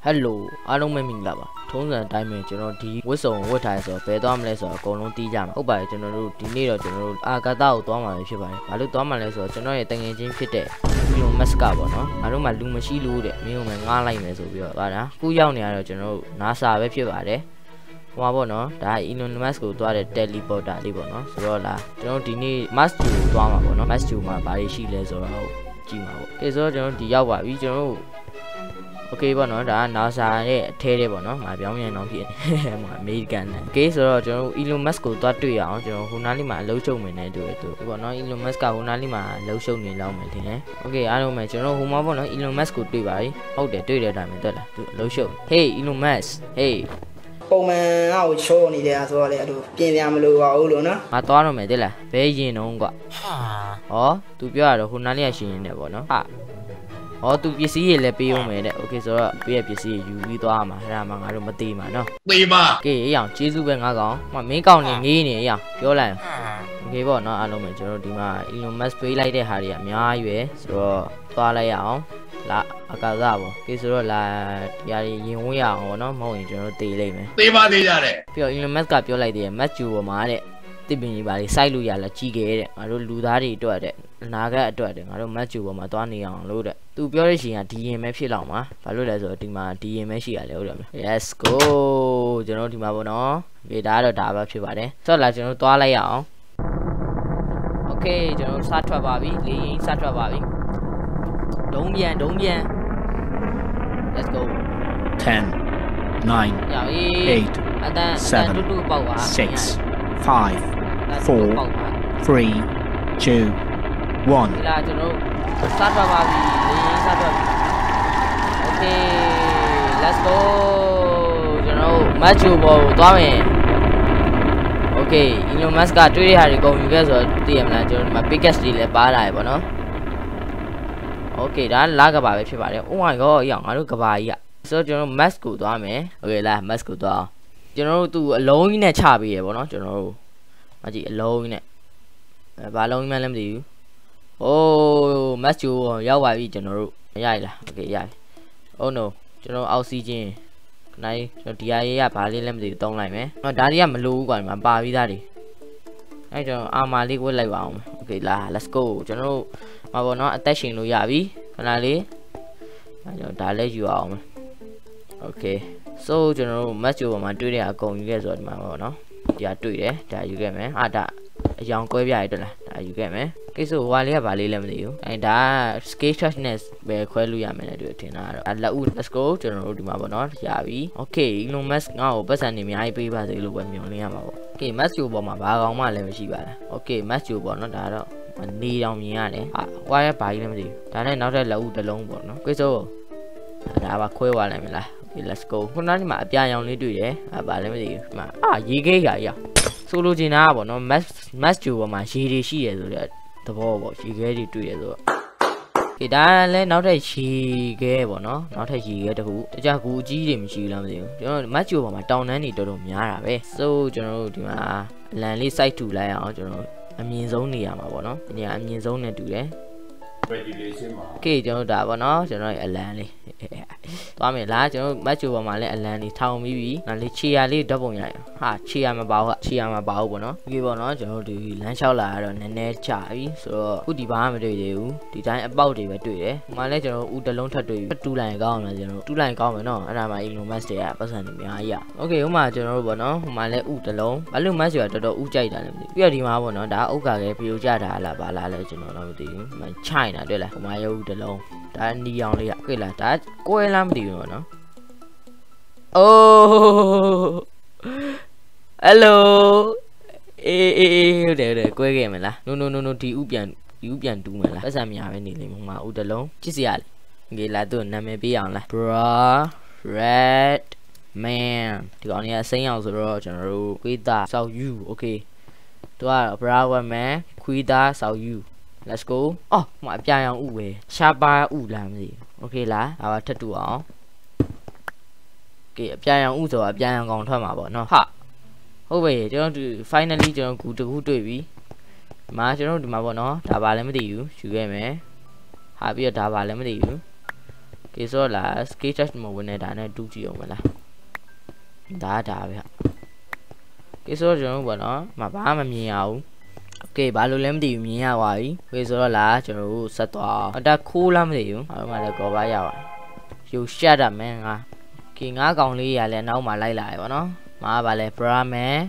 Hello အားလုံးပဲမင်္ဂလာပါထုံးစံအတိုင်းပဲကျွန်တော်ဒီဝတ်စုံဝတ်ထားဆိုတော့ဘယ်သွားမလဲဆိုတော့အကုန်လုံးတီးကြမှာဟုတ်ပါတယ်ကျွန်တော်တို့ဒီနေ့တော့ကျွန်တော်တို့အာဂါတာကိုသွားမှာဖြစ်ပါတယ်ဘာလို့သွားမှာလဲဆိုတော့ကျွန်တော်ရဲ့တငယ်ချင်းဖြစ်တဲ့Elon Muskပေါ့နော်ငါတို့မှလူမရှိလို့တဲ့မင်းကငားလိုက်မယ်ဆိုပြီးတော့ဗါလားခုရောက်နေရတော့ကျွန်တော်တို့ NASA ပဲဖြစ်ပါတယ်ဟိုပါပေါ့နော်ဒါ Elon Musk ကိုသွားတဲ့ teleporter လေးပေါ့နော်ဆိုတော့လာကျွန်တော်ဒီနေ့ Mars ကိုသွားမှာပေါ့နော် Mars မှာဘာတွေရှိလဲဆိုတော့ကြည့်မှာပေါ့ကဲဆိုတော့ကျွန်တော်ဒီရောက်ပါပြီကျွန်တော်တို့Okay ပေါ့နော်ဒါက NASA ရဲ့အထဲလေးပေါ့နော်ငါပြောင်းပြန်တော့ဖြစ်နေဟိုအမေရိကန်နဲ့ Okay ဆိုတော့ကျွန်တော်တို့ Elon Musk ကိုသွားတွေ့ရအောင်ကျွန်တော်ဟိုနားလေးမှာအလုပ်ရှုပ်နေတယ်တူတယ်သူပေါ့နော် Elon Musk ကဟိုနားလေးမှာအလုပ်ရှုပ်နေလောက်မယ်ထင်တယ် Okay အားလုံးပဲကျွန်တော်ဟိုမှာပေါ့နော် Elon Musk ကိုတွေ့ပါပြီဟုတ်တယ်တွေ့တဲ့အတိုင်းပဲတွေ့လားသူအလုပ်ရှုပ် Hey Elon Musk Hey ပုံမှန်အောက်ချိုးနေတယ်ဆိုတော့လေအဲ့လိုပြင်ပြမလို့ပါဘူးလို့နော်ငါသွားတော့မယ်တဲ့လားဘဲရင်တော့ကွာဟော तू ပြောရတော့ဟိုနားလေးကရှင်နေတယ်ပေါ့နော်ဟာဟော तू ပစ္စည်းတွေလည်းပေးအောင်မယ်တဲ့ Okay ဆိုတော့ပေးရပစ္စည်းယူပြီးသွားမှာအဲ့ဒါမှငါတို့မသေးမှာနော်သေးပါကဲအေးအောင်ကျေးဇူးပဲငါကောင်မင်းကောင်နေငေးနေအေးအောင်ပြောလိုက် Okay ပေါ့နော်အားလုံးပဲကျွန်တော်ဒီမှာ Elon Musk ပေးလိုက်တဲ့ဟာတွေအများကြီးပဲဆိုတော့သွားလိုက်ရအောင်လာအကားပေါ့ကဲဆိုတော့လာဒီဟာရင်ဝင်းရအောင်ပေါ့နော်မဟုတ်ရင်ကျွန်တော်တေးလိုက်မယ်သေးပါသေးကြတယ်ပြီးတော့ Elon Musk ကပြောလိုက်တယ် Matthew ပေါ်မှာတဲ့တစ်ပင်ကြီးပါလေစိုက်လို့ရလားကြီးခဲ့တဲ့ငါတို့လူသားတွေအတွက်တဲ့အနာဂတ်အတွက်တဲ့ငါတို့ Matthew ပေါ်မှာသွားနေအောင်လို့တဲ့သူပြောတဲ့ရှင်ကဒီရင်ပဲဖြစ်လောက်မှာဘာလို့လဲဆိုတော့ဒီမှာဒီရင်ပဲရှိရတယ်ဟုတ်တယ်မလား Let's go ကျွန်တော်ဒီမှာပေါ့နော်ဒီဒါကတော့ဒါပဲဖြစ်ပါတယ်ဆိုတော့လာကျွန်တော်သွားလိုက်ရအောင် Okay ကျွန်တော်စထွက်ပါပြီလေရင်စထွက်ပါပြီဒုံးပြန်Let's go 10 9 8 7 6 5 4 3 2 1 လာကျွန်တော်စထွက်ပါပြီလေရင်စထွက်ပြီ Okay let's go ကျွန်တော် Matthew ပေါ်ကိုသွားမယ် Okay Elon Musk ကတွေ့တဲ့ဟာတွေကုန်ယူခဲ့ဆိုတော့သိရမလားကျွန်တော်ဒီမှာ Pickaxe တွေလည်းပါလာတယ်ပေါ့နော် Okay ဒါလာကဘာပဲဖြစ်ပါတယ် Oh my god ရောငါတို့ကဘာကြီးอ่ะဆိုတော့ကျွန်တော် Musk ကိုသွားမယ် Okay လာ Musk ကိုသွားအောင်ကျွန်တော်တို့သူ့အလုံးကြီးနဲ့ချပေးရပေါ့နော်ကျွန်တော်တို့မကြည့်အလုံးကြီးနဲ့ဘာလုံးကြီးမှလည်းမသိဘူး Oh Musk ကိုရောက်ပါပြီကျွန်တော်တို့ရရလား Okay ရပြီ Oh no ကျွန်တော်အောက်ဆီဂျင်နိုင်ကျွန်တော်ဒီဟာရေးရဘာလေးလည်းမသိဘူးတုံးလိုက်မယ်ဒါတွေကမလိုဘူးကွာဒီမှာပါပြီးသားတွေအဲကျွန်တော်အာမာလေးဝတ်လိုက်ပါအောင် Okay လာ let's go ကျွန်တော်တို့မှာပေါ့နော်အသက်ရှင်လို့ရပြီခဏလေးအဲကျွန်တော်ဒါလည်းယူအောင် Okay so ကျွန်တော်တို့ match ပေါ်မှာတွေ့တဲ့အကုန်ယူခဲ့ဆိုတော့ဒီမှာပေါ့နော်ဒီဟာတွေ့တယ်ဒါယူခဲ့မယ်အာဒါအယောင်ကွဲပြရတွေ့လားဒါယူခဲ့မယ်ကိစ္စဟိုဟာလေးကဘာလေးလည်းမသိဘူးအဲဒါ scale sharpness ပဲခွဲလို့ရမယ်နဲ့တွေ့ထင်တာတော့လက်ဦး let's go ကျွန်တော်တို့ဒီမှာပေါ့နော်ရပြီ Okay Elon Musk ငါ့ကိုပတ်စံနေအများကြီးပေးပါစေလို့ပဲမျှော်လင့်ရမှာပေါ့ Okay Match ပေါ်မှာဘာကောင်မှလည်းမရှိပါလား Okay Match ပေါ်နော်ဒါတော့နေတောင်မြင်ရတယ်ဟာဟွာရဲ့ဘာကြီးလည်းမသိဘူးဒါနဲ့နောက်ထပ်လက်ဦးတစ်လုံးပေါ့နော်ကိစ္စဒါပါခွဲသွားနိုင်မလား Okay let's go ခုနကဒီမှာအပြာရောင်လေးတွေ့တယ်ဘာလည်းမသိဘူးဒီမှာရေခဲကြီးရဆိုလိုချင်တာပေါ့နော် Match ပေါ်မှာရေတွေရှိရဆိုတဲ့သဘောပေါ့ရေခဲတွေတွေ့ရဆိုတော့ဒီဒါလည်းနောက်ထပ်ရေခဲပေါ့နော်နောက်ထပ်ရေခဲတခုတခြားကူကြီးတွေမရှိဘူးလားမသိဘူးကျွန်တော် Match ပေါ်မှာတောင်တန်းတွေတော်တော်များတာပဲ so ကျွန်တော်တို့ဒီမှာအလံလေး site ထူလိုက်အောင်ကျွန်တော်အမြင့်ဆုံးနေရမှာပေါ့နော်ဒီနေရာအမြင့်ဆုံးနဲ့တူတယ် regulation မှာ Okay ကျွန်တော်ဒါပေါ့နော်ကျွန်တော်ရဲ့အလံလေးသွားမယ်လားကျွန်တော် match ပေါ်မှာလည်းအလံလေးထောင်ပြီးပြီငါလေးခြေရလေးဓာတ်ပုံရရဟာခြေရမပါဘူးခြေရမပါဘူးပေါ့နော် Okay ပေါ့နော်ကျွန်တော်ဒီလမ်းလျှောက်လာတော့နည်းနည်းကြာပြီဆိုတော့ခုဒီဘာမှမတွေ့သေးဘူးဒီတိုင်းအပေါက်တွေပဲတွေ့တယ်ဟိုမှာလည်းကျွန်တော်ဦးတစ်လုံးထပ်တွေ့ပြီတူလိုက်ကောင်းလားကျွန်တော်တူလိုက်ကောင်းမယ်နော်အဲ့ဒါမှ Elon Musk တွေကပတ်စံနေအများကြီးอ่ะ Okay ဟိုမှာကျွန်တော်တို့ပေါ့နော်ဟိုမှာလည်းဦးတစ်လုံးဘာလို့ match ကတော်တော်ဦးကြိုက်တာလဲမသိဘူးပြီးတော့ဒီမှာပေါ့နော်ဒါဥက္ကာခဲပြိုကျတာလားဘာလားလဲကျွန်တော်တော့မသိဘူးမချိုင်တာတွေ့လားဟိုမှာရုပ်တစ်လုံးဒါနီအောင်လေးอ่ะတွေ့လားဒါကွဲလားမသိဘူးပေါ့နော် Oh hello ဟုတ်တယ်ကွဲခဲ့မလား no ဒီဥပြန်တူးမလားပတ်စံများပဲနေလိမ့်မယ်မှာဥတလုံးကြည့်စရာလေငေးလာသူ့နာမည်ပေးအောင်လား bra red man ဒီကောင်ကြီးအစိမ်းအောင်ဆိုတော့ကျွန်တော်တို့ခွေးသားဆောက် you okay သူက bra red man ခွေးသားဆောက် you let's go အော်မအပြာရောင်ဥပဲရှားပါဥလားမသိဘူး okay လားဒါပါထပ်တူအောင်ကဲအပြာရောင်ဥဆိုတာအပြာရောင်ကောင်ထွက်မှာပေါ့နော်ဟာဟုတ်ပဲကျွန်တော်ဒီ finally ကျွန်တော်ကူတခုတွေ့ပြီဒီမှာကျွန်တော်ဒီမှာပေါ့နော်ဒါပါလည်းမသိဘူးယူခဲ့မယ်ဟာပြီးတော့ဒါပါလည်းမသိဘူး Okay so là skill test mà bên này đã này đủ chiều mà là đã vậy cái số chúng nó nó mà bả mà nhiều ok bả luôn làm điều nhiều vậy cái số là chúng nó sát tòa đã cool lắm điều mà là có bả giàu you shut up man à khi ngã con ly à lên đâu mà lấy lại bọn nó mà bà lại bra mẹ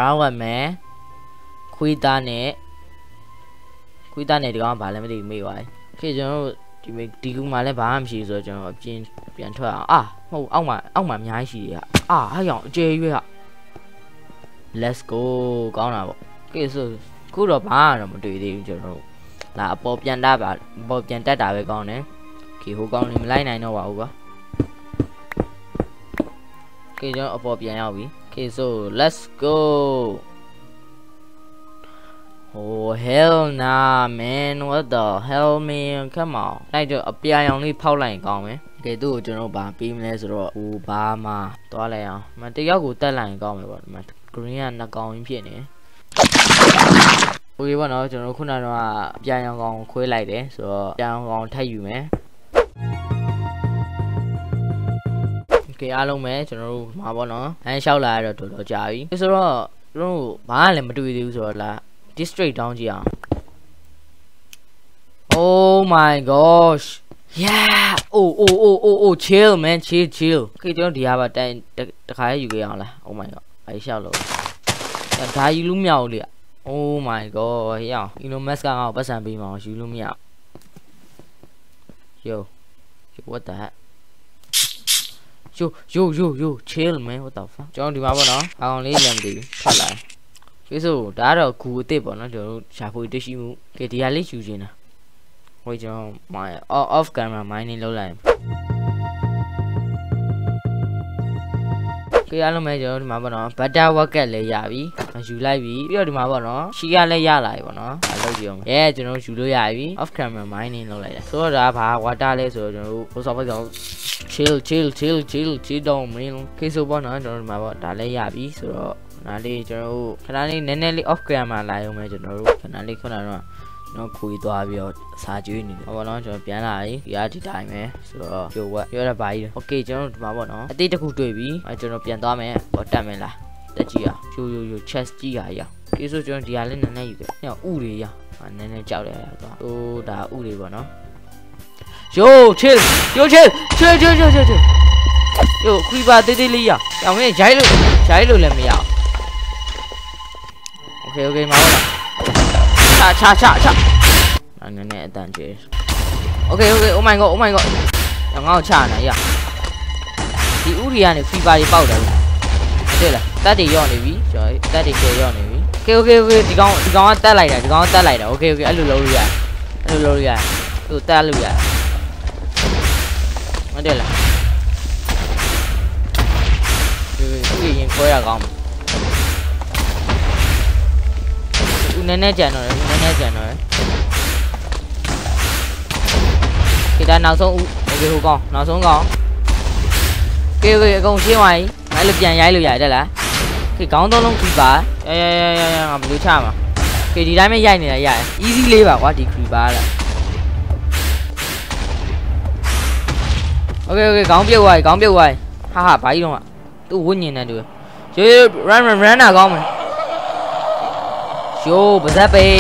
khuy ta nè thì con bà làm gì mày vậy khi chúng nó thì mình đi cũng mà lấy bả làm gì rồi chúng nó biến thôi à ông mà nhái gì à hay dọn chơi vậy ạ let's go con nào cái sự cú đồ bả rồi một tùy đi cho nó là bóp chân đá về con đấy kiểu hú con mình lấy này nó vào quá cái cho bóp chân nhau bị cái so let's go oh hell nah man what the hell man come on đây cho ở bia nhau đi phao lại con mấy cái tu cho nó bà pin lên rồi Obama to lại à mà tôi giáo cụ tên lại con mà Korean là con phim này ôi bọn nó cho nó khôn nào mà bia nhau con khuấy lại đấy rồi bia nhau con thay dù mấy cái alo mấy cho nó mà bọn nó anh sau là rồi tụi nó chạy cái số đó nó bà lại mà tùy rồi là district down gì à oh my gosh yeah oh chill man chill cái chỗ đi à tại khai gì cái là oh my god ấy sao rồi khai gì luôn nhau đi oh my god yeah Elon Musk ngao bắt sang bị màu gì luôn nhau yo what the heck yo chill man what the fuck cho đi mà bọn nó con lấy làm gì phát lại cái số đã rồi cú tiếp bọn nó được trả phôi tới xíu cái thì lấy chú gì nè bây giờ my off camera máy này lâu lại cái alo mấy giờ mà bọn nó bắt đầu qua cái lấy giá bí chú lại bí bây giờ mà bọn nó chỉ ra lấy giá lại bọn nó lâu chưa yeah cho nó chú lấy giá bí off camera máy này lâu lại số ra phá qua ta lấy rồi nó sao bây giờ chill down mình cái số bọn nó rồi mà bọn đã lấy giá bí rồi nó đi cho nó này nén off camera lại không mấy cho nó đi con nào nó khui toa biểu xa chứ nhỉ bọn nó cho biến lại giá thì đại mẹ rồi chưa quá chưa là bài ok cho nó mà bọn nó tí cho khu tuổi bí cho nó biến toa mẹ bỏ tay mẹ là tất chi à chú chest chi à cái số cho nó đi lên này cái nhau u đi à nên chào đấy tôi đã u đi bọn nó yo chill yo khui ba tí li à ông ấy cháy luôn làm gì à ok máu cha anh nè tàn chế ok oh my god thằng ngao cha này à thì Urian này phi ba đi bao đấy đây là ta đi vô này ví trời ta đi chơi vô này ví ok thì con ta lại rồi ok anh lùi ra tụi ta lùi ra ở đây là cái gì nhìn coi là con nè chạy rồi người ta nào xuống ok hú con nào xuống con kêu cái con phía ngoài hãy lực dài đây là cái con tôi không creeper ngầm đứa cha mà cái đi đá mấy dây này là dài easy lấy vào quá thì creeper là ok con biết hoài ha phải luôn ạ tôi quên nhìn này được chứ run nào con mày yo bezape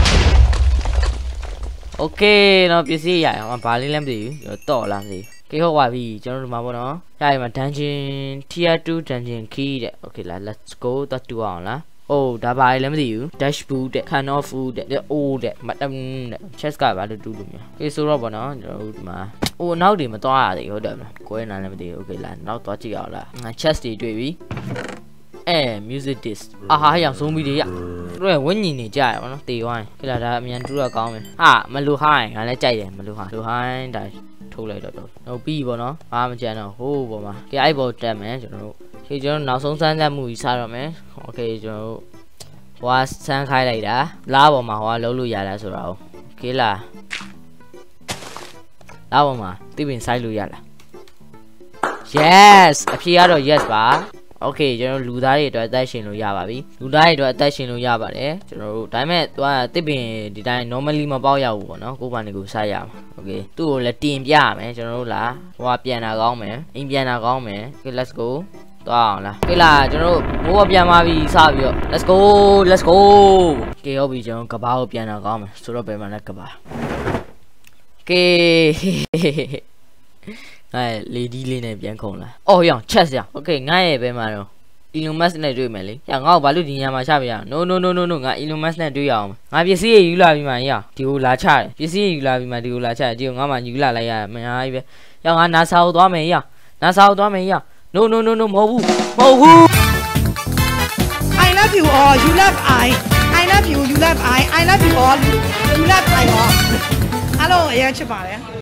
ok nó biết gì vậy mà bà lên làm gì rồi tỏ làm gì cái hậu quả vì cho nó mà bọn nó đây mà dungeon tier 2 dungeon key đấy ok là let's go ta tu on là oh đã bài làm gì dashboard đấy can of food đấy đấy mà đâm chest cả bà được đủ nhỉ cái số đó bọn nó rồi mà nó đi mà toa thì có đợi mà quên là làm gì ok là nó toa chỉ gọi là chest thì tùy ý music disc hay yang xuống đi ạ rồi quên nhìn này chạy nó tì hoài cái là đã miền chú là con mày mà lưu hai là chạy đấy mà lưu hai đại thu lại được nó pi vào nó mà chạy nó hô vào mà cái ai vào chạy mẹ cho nó khi cho nó sống sang ra mùi sao rồi mẹ ok cho hoa sang khai này đã lao vào mà hoa lâu lui dài là rồi đâu cái là lao vào mà tiếp bên sai lui dài là yes phía rồi yes bà Okay ကျွန်တော်လူသားတွေအတွက်အသက်ရှင်လို့ရပါပြီလူသားတွေအတွက်အသက်ရှင်လို့ရပါတယ်ကျွန်တော်တို့ဒါပေမဲ့သူကတစ်ပင်ဒီတိုင်း normally မပေါက်ရဘူးပေါ့နော်ကိုယ်ပါနေကိုစိုက်ရမှာ Okay သူ့ကိုလည်းတင်ပြရမယ်ကျွန်တော်တို့လာဟိုကပြန်တာကောင်းမယ်အိမ်ပြန်တာကောင်းမယ် Okay let's go သွားအောင်လား Okay လားကျွန်တော်တို့မိုးကပြန်มาပြီစပြီးတော့ let's go Okay ဟုတ်ပြီကျွန်တော်ကဘာကိုပြန်တာကောင်းမယ်ဆိုတော့ဘယ်မှာလဲကဘာ Okay လေဒီလေးနဲ့ပြန်ခုံလာအော်ရောင်ချက်စရာ Okay ငါ့ရဲ့ဘဲမှာတော့ Elon Musk နဲ့တွေ့မယ်လေ။ငါ့ကိုဘာလို့ဒီညမှာချပြရအောင် No ငါ Elon Musk နဲ့တွေ့ရအောင်။ငါပစ္စည်းယူလာပြီးမှရဒီကိုလာချတယ်။ပစ္စည်းယူလာပြီးမှဒီကိုလာချတယ်။ဒီကိုငါမှယူလာလိုက်ရမများကြီးပဲ။ငါ NASA ကိုသွားမယ်ရ။ NASA ကိုသွားမယ်ရ။ No မဟုတ်ဘူး။ I love you all you love I love you you love I love you all you love I all အားလုံးအရင်ချစ်ပါတယ်